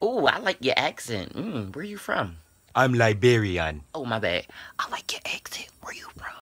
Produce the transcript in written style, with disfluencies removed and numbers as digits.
Ooh, I like your accent. Where you from? I'm Liberian. Oh, my bad. I like your accent. Where you from?